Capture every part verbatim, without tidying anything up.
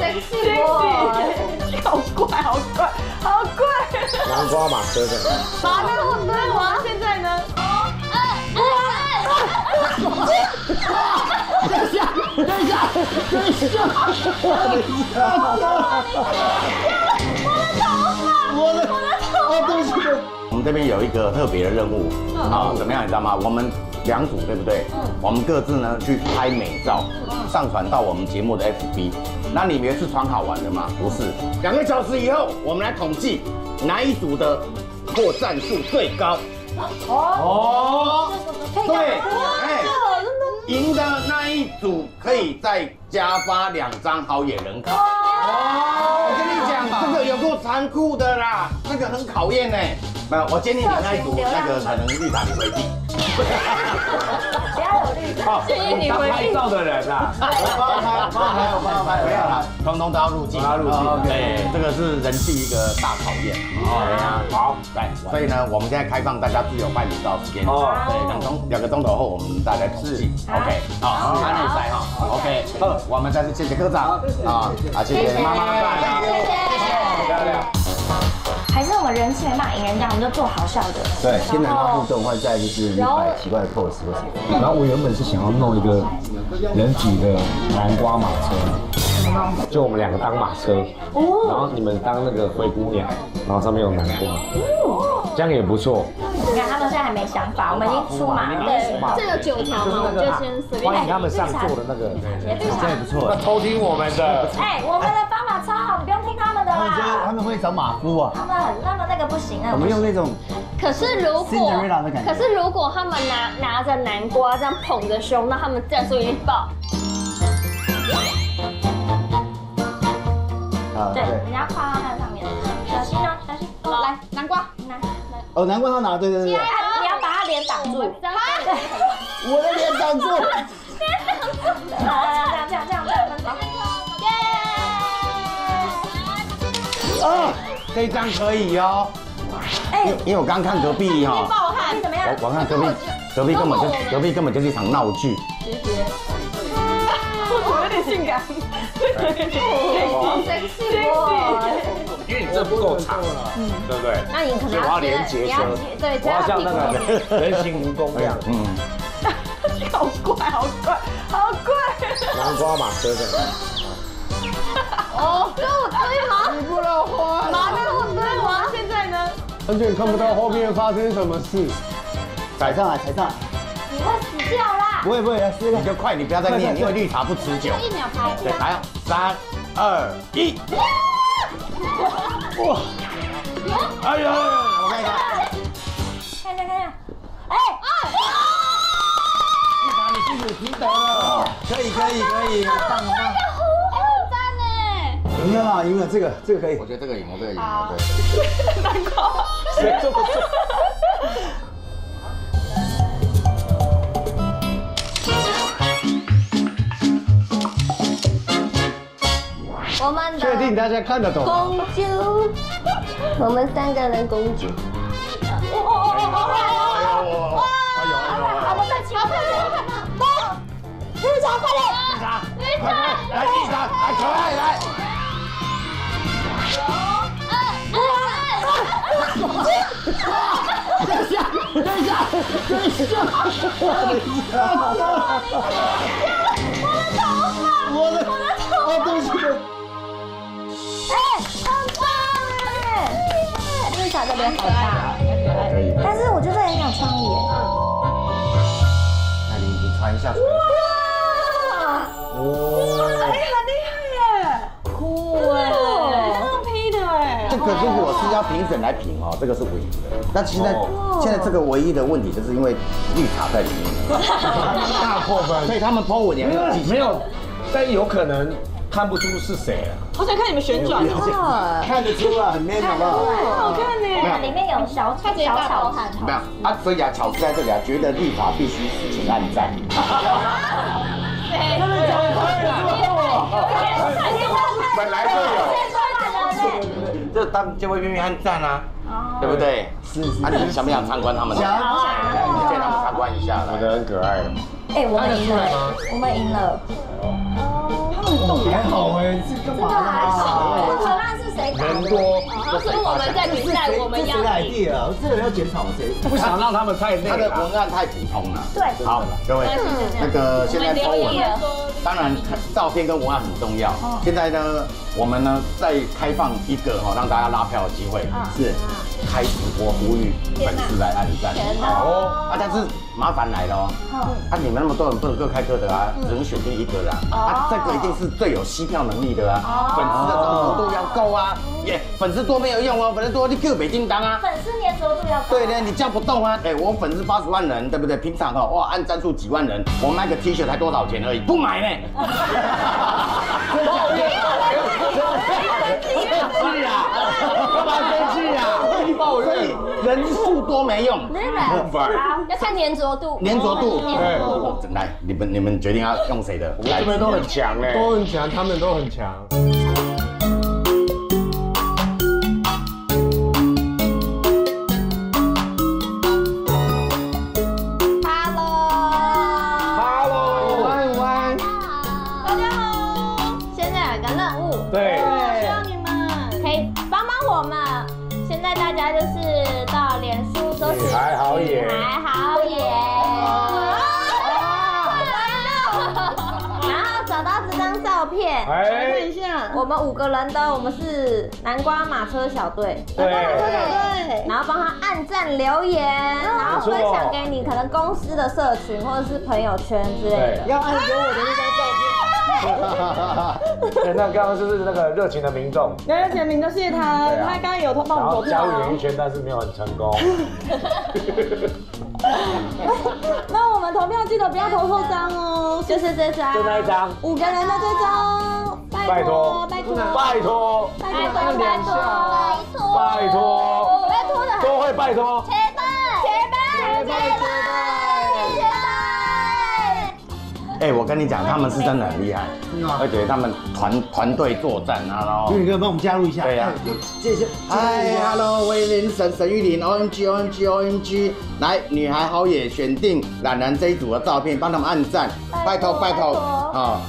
Sexy boy， 好怪，好怪，好怪。 南瓜马车的。 马那我对我现在呢？ 等一下，等一下，等一下，我的，我的头，对不起。 我们这边有一个特别的任务，啊，怎么样你知道吗？我们两组对不对？我们各自呢去拍美照，上传到我们节目的 F B。那你以为是传好玩的吗？不是，两个小时以后，我们来统计哪一组的破赞数最高。哦，对，哎，赢的那一组可以再加发两张好野人卡。哦，我跟你讲，这个有够残酷的啦，那个很考验呢。没有，我建议你那一组那个可能绿塔你回避。 不要有绿塔，建议你回避。 拍照的人啊， 帮拍，帮拍，我帮拍，没有啦，通通都要入境， 都要入境。 对，这个是人气一个大考验。哦，对啊，好，来，所以呢，我们现在开放大家自由拍美照时间。哦，对，两钟两个钟头后我们再来统计。OK， 好，安内赛哈 ，OK， 好，我们再次谢谢科长啊啊，谢谢妈妈， 谢谢， 漂亮。 还是我们人气没办法赢人家，我们就做好笑的。 对，先拿到互动，或者再就是你摆奇怪的 pose 或什么。然后我原本是想要弄一个人体的南瓜马车，就我们两个当马车，然后你们当那个灰姑娘，然后上面有南瓜，这样也不错。 你看他们现在还没想法，我们已经出马了。对， 这个九条嘛，我们就先随便。 欢迎他们上座的那个，这也不错。 偷听我们的。 哎，我们的方法超好，你不用听他们的啦。 他们会找马夫啊。 他们很，他们那个不行啊。 我们用那种。 可是如果，可是如果他们拿拿着南瓜这样捧着胸，那他们战术一定爆。 对，人家跨到那上面，小心哦，小心。 来，南瓜，南南。 哦，南瓜他拿，对对对。 你要把他脸挡住， 我的脸挡住。 脸挡住。这样这样这样这样这样。 耶！啊，这一张可以哦。哎，因为我刚看隔壁哈， 爆汗怎么样？ 我我看隔壁，隔壁根本就隔壁根本就是一场闹剧。 谢谢。我有点性感。sexy boy。 因为你这不够长，嗯，对不对？ 那你可能要连接车，对， 我要像那个人形蜈蚣一样，嗯。 好怪，好怪，好怪。 南瓜马车的。 哦，这我可以吗？ 你不能花。 马那我对我现在呢？ 完全看不到后面发生什么事。踩上来，踩上来。 你会死掉啦！ 不会不会，来试一个。 你就快，你不要再念，因为绿茶不持久。 一秒拍。 对，来，三、二、一。哇！哎呦，我看一下。 看一下，看一下。哎啊！ 绿茶，你辛苦提得了。可以，可以，可以，棒棒。 哎，很赞呢。 赢了啦，赢了，这个这个可以。 我觉得这个赢了，这个赢了，对。 南瓜。 谁这么做？ 我们的确定大家看得懂？ 公主，我们三个人公主。 哦哦哦哦！哇！好，我再起，我再起，走！绿茶，快点！ 绿茶，绿茶，来绿茶，来可爱来。 等一下，等一下，等一下！我的头发，我的我的头，哦，对不起。 哎，很棒哎！绿茶这边好大， 可以。 但是我觉得很有创意耶。 那你你传一下。 哇！哇！哎，很厉害耶！酷哎，这样 P 的哎。 这个如果是要评审来评哦，这个是唯一的。但现在现在这个唯一的问题就是因为绿茶在里面， 大破分， 所以他们 po 文也没有记没有，但有可能看不出是谁啊。 好想看你们旋转， 看得出来很 man 好不好？ 好看呢。里面有小小巧汉， 没有啊，所以啊，巧是在这里啊，觉得绿茶必须死请按赞。 真的假的？ 本来就有，这当就会偏偏按赞啊，对不对？ 是是。 啊，你想不想参观他们？想，你带他们参观一下， 我的很可爱。 哎，我们赢了，我们赢了。哦， 还好哎，这干嘛啊？ 文案是谁打的？ 人多， 是我们在比赛，我们要比。 啊，这个要检讨谁？ 不想让他们太累他的了。 文案太普通了。 对， 好，各位，那个现在留言当然照片跟文案很重要。现在呢，我们呢再开放一个哈让大家拉票的机会，是开直播呼吁粉丝来按赞。哦，啊，但是麻烦来了哦。啊，你们那么多人不能各开各的啊，只能选定一个啦。啊，这个一定是最有吸票能力的啊，粉丝的粘着度要够啊。耶，粉丝多没有用哦，粉丝多你个北叮当啊。 粉丝粘着度要高。 对呢，你叫不动啊！哎，我粉丝八十万人，对不对？平常哦，哇，按赞数几万人，我卖个 T 恤才多少钱而已，不买呢。 生气啊！干嘛生气啊？抱怨， 人数多没用， 要看粘着度。 粘着度。 对， 来，你们你们决定要用谁的？ 我们这边都很强嘞， 都很强，他们都很强。 对， 希望你们可以帮帮我们。现在大家就是到脸书搜寻女孩好野， 女孩好野，然后找到这张照片， 哎， 看一下，我们五个人的，我们是南瓜马车小队， 对， 对，然后帮他按赞留言，然后分享给你可能公司的社群或者是朋友圈之类的， 要按给我的那张照片。 对，那刚刚就是那个热情的民众， 热情的民众，谢谢他，他刚刚有帮我们投票， 加入演艺圈，但是没有很成功。 那我们投票记得不要投错张哦， 就是这张， 就那一张， 五个人的这张， 拜托， 拜托， 拜托， 拜托，拜托，拜托， 拜托， 拜托的， 都会拜托。 切拜，切拜，切拜，切拜。 哎，我跟你讲，他们是真的很厉害，而且他们团团队作战啊，然后。 玉哥帮我们加入一下。 对呀。 谢谢。 嗨 ，Hello， 威廉沈沈玉琳 ，O M G O M G O M G， 来，女孩好野选定冉冉这一组的照片，帮他们按赞，拜托拜托，啊。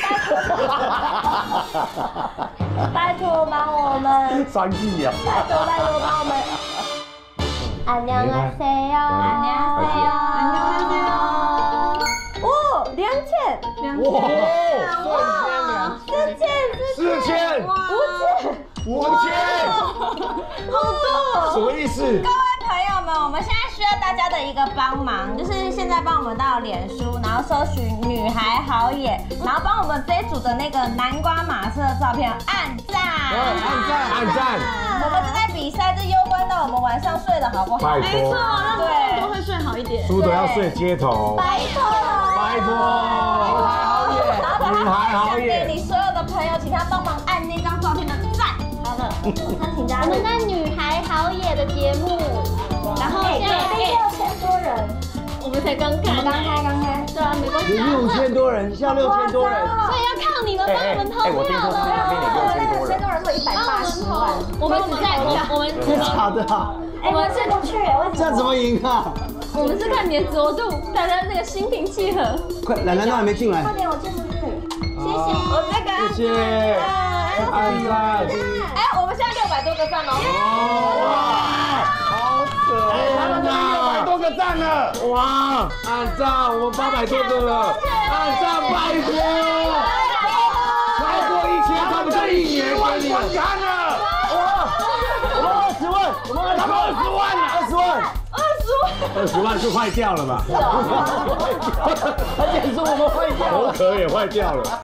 拜托帮我们， 生气呀！ 拜托拜托帮我们。안녕하세요，안녕하세요，안녕하세요。哦，两千，两千，哇，四千， 四千， 五千， 五千， 好多， 什么意思？ 各位朋友们，我们现在需要大家的一个帮忙，就是现在帮我们到脸书，然后搜寻“女孩好野”，然后帮我们这一组的那个南瓜马车的照片按赞， 按赞，按赞。 我们正在比赛，这攸关到我们晚上睡得好不好？ 拜托， 对， 都会睡好一点。 输的要睡街头。 拜托， 拜托，女孩好野，女孩好野。 给你所有的朋友，请他帮忙按那张照片的赞。好的，他请加入。我们在女孩好野的节目，然后现在六千多人， 我们才刚开， 刚开刚开，对啊，没关系。 六千多人，下六千多人， 所以要靠你们帮我们投哎，我听说是那边有六千多人， 多人说一百八十万， 我们只在我们真的假的啊？ 哎，我这不去， 这样怎么赢啊？ 我们是看粘着度，大家那个心平气和。 快，兰兰都还没进来。 快点，我进不去。谢谢，我这个。 谢谢，按赞。 哎，我们现在六百多个赞哦。 哇，好扯！哎，他们六百多个赞了，哇！按赞，我们八百多个了，按赞拜托，超过一千，他们这一年观看了，哇！我们二十万，我们他们二十万了，二十万。二十万就坏掉了吧？ 而且是我们坏掉了， 头壳也坏掉了。